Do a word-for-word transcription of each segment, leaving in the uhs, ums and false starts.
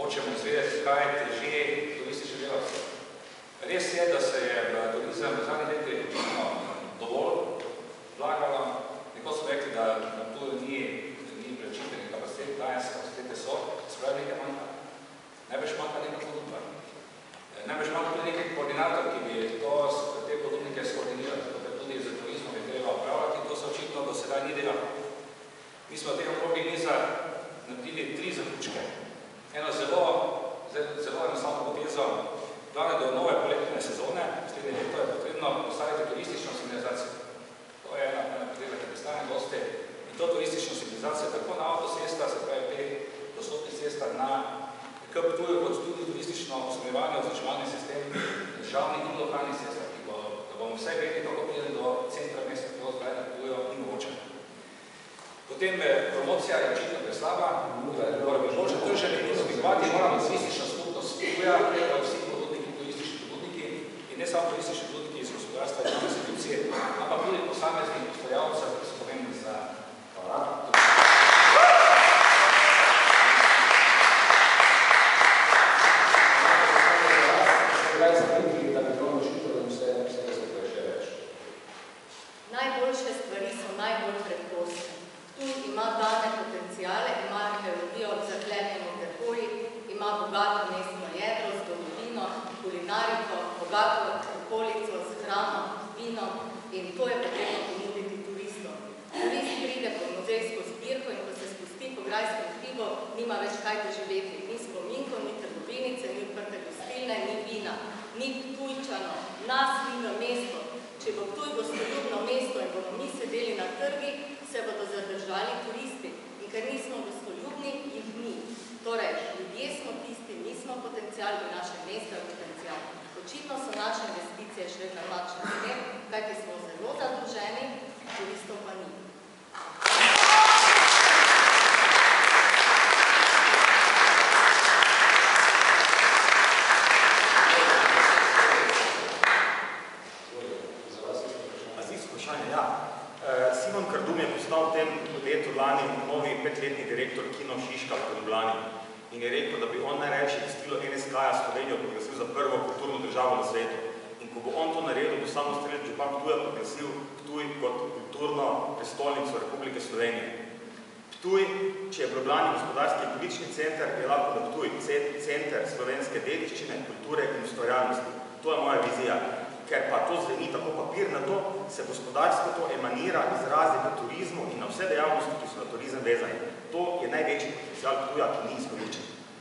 hočemo izvedeti, kaj teže turistične delavce. Res je, da se je v turizem v zadnjih letih dovolj vlagalo. Neko smo rekli, da na Ptuju ni prečitvenih kapacitet, danes kapacitete so, spravi nekaj manjka. Najbrž manjka nekaj ponudba. Najbrž manjka tudi nekaj koordinator, ki bi to, te ponudnike skoordinirali, tako tudi za turizmom je treba upravljati, to se očitno do sedaj ni delalo. Mi smo v teh okrogih niza naredili tri zaključke. Eno zelo, zelo enostavno potezo, glavne do nove poletne sezone, naslednje leto je potrebno postaviti turistično signalizacijo. To je ena, ena poteza, ki pristane goste. In to turistično signalizacijo tako na avtocesta, se pravi te dostopnih cestah na K Ptuju, kot tudi turistično osmejevanje, označevalni sistem državnih in lokalnih cestah, ki bo, da bomo vse vedeli, kako pride do centra mesta, ki bo zdaj na Ptuju in mogoče. Potem promocija je očitno preslaba, mora biti boljše trženje in zbikovati moramo turistično skupnost Ptuja, kjer pa vsi ponudniki, turistični ponudniki in ne samo turistični ponudniki iz gospodarstva in institucije, ampak tudi posameznih postojalcev, ki so pomembni za Najboljše stvari so najbolj predkostne. Tu ima dane potencijale, ima arheologijo, zaklenjeno depoji, ima bogato mestno jedro, zgodovino, kulinariko, bogato okolico s hrano, vinom in to je potrebno ponuditi turistom. Turist pride po muzejsko zbirko in ko se spusti po grajskem hribu, nima več kaj doživeti. Ni spominkov, ni trgovinice, ni odprte gostilne, ni vina, ni Ptujčano, nas ni v mesto. Če bo Ptuj gostoljubno mesto in bomo mi sedeli na trgi, se bodo zadržali turisti. In ker nismo gostoljubni, jih ni. Torej, ljudje smo tisti, mi smo potencial in naše mesto je potencial. Očitno so naše investicije šle na napačen smer, kajti smo zelo zadolženi, turistov pa ni. Simon Kardum je postal v tem letu lani novi petletni direktor Kino Šiška v Ljubljani in je rekel, da bi on najrajši gostilo N S K-ja Slovenijo proglasil za prvo kulturno državo na svetu. In ko bo on to naredil, bo samo strelec župan Ptuja proglasil Ptuj kot kulturno prestolnico Republike Slovenije. Ptuj, če je v Ljubljani gospodarski in politični center, je lahko na Ptuj center slovenske dediščine, kulture in ustvarjalnosti. To je moja vizija. Ker pa to zveni tako papirnato, se gospodarsko to emanira, izrazi v turizmu in na vse dejavnosti, ki so na turizem vezani. To je največji potencial Ptuja, ki ni izkoriščen.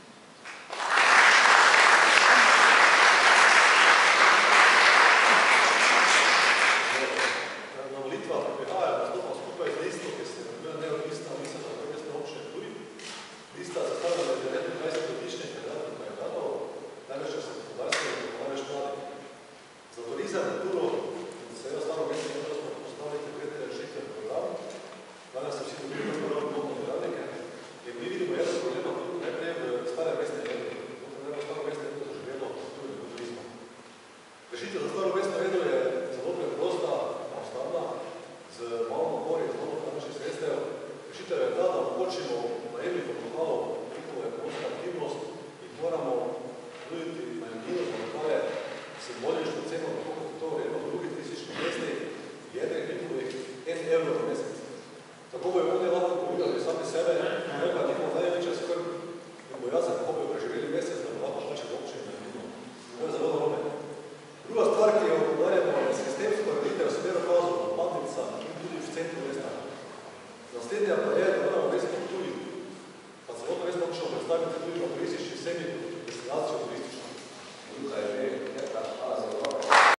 Na volitvah prihaja nastopam skupaj z listo, ki se je neodvisna lista za mestne občine Ptuj. Lista zastavljala je devetindvajsetletničnih kandidatov in kandidatov, največ se gospodarstvo in največ mladih. Za turizem, kulturo in seveda staro mesto, da smo postavili konkretne rešitve v programu. Danes se vsi dobili v programu modne gradnike in mi vidimo jedno problema tudi najprej v stare mestne redu. Potrebno staro mestne redu zaživelo tudi v turizmu. Rešitev za staro mestne redu je zelo preprosta, enostavna, z malo napori, z malo finančnih sredstev. Rešitev je ta, da omogočimo najemnikom lokalov njihovo ekonomsko aktivnost in moramo nuditi najemnino za lokale simbolično ceno, tako kot je to vredno v drugih turističnih mestih, jedrih njihovih en evro v mesec. Tako bojo oni lahko povedali sami sebe, ne pa njihov največja skrb in bojazen, kako bojo preživeli mesec, da bo lahko plačati občine. To je zelo narobe. Druga stvar, ki jo poudarjamo, je sistemsko ureditev smer okazov na Padnicah in tudi v centru mesta. Naslednja pa je, da moramo mesto Ptuj, pa celotno mesto občino predstaviti tudi na turistični semi, destinacijo turistično. Druga je